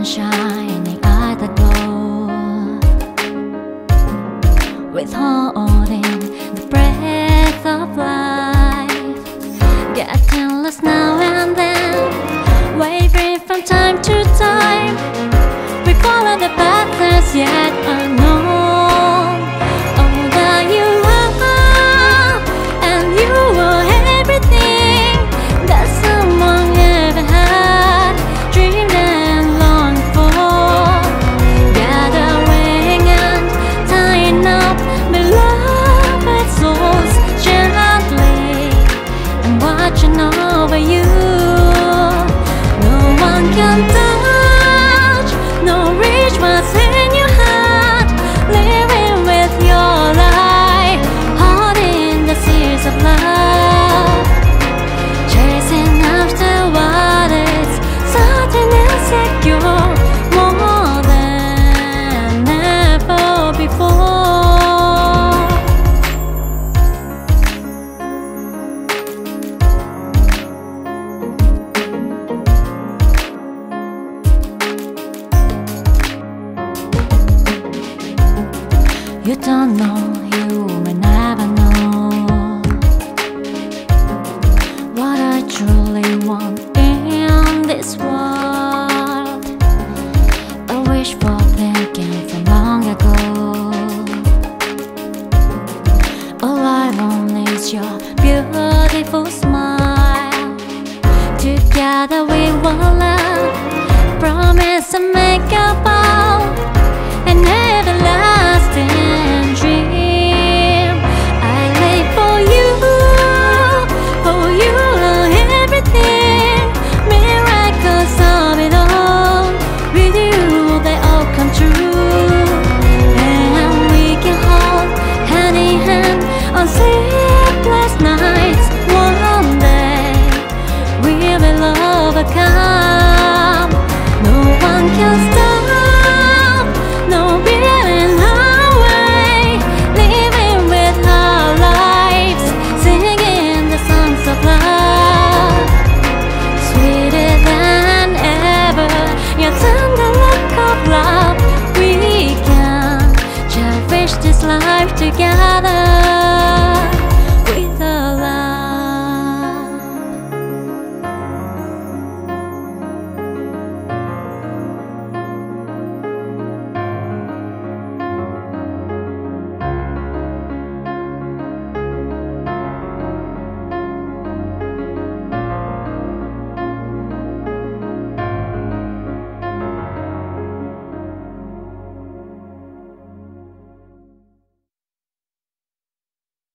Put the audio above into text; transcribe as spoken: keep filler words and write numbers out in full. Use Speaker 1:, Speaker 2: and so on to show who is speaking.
Speaker 1: sun shining at the door, withholding the breath of life, getting lost now and then, wavering from time to time. We follow the path that's yet unknown. All that you are, and you are everything that someone ever had dreamed and longed for. Gathering and tying up beloved souls gently and watching over you. No one can touch, no reach what's in your heart, living with your light, holding the seeds of love, chasing after what is certain and secure, more than ever before. You don't know, you may never know what I truly want in this world. A wishful thinking from long ago. All I want is your beautiful smile. Together we will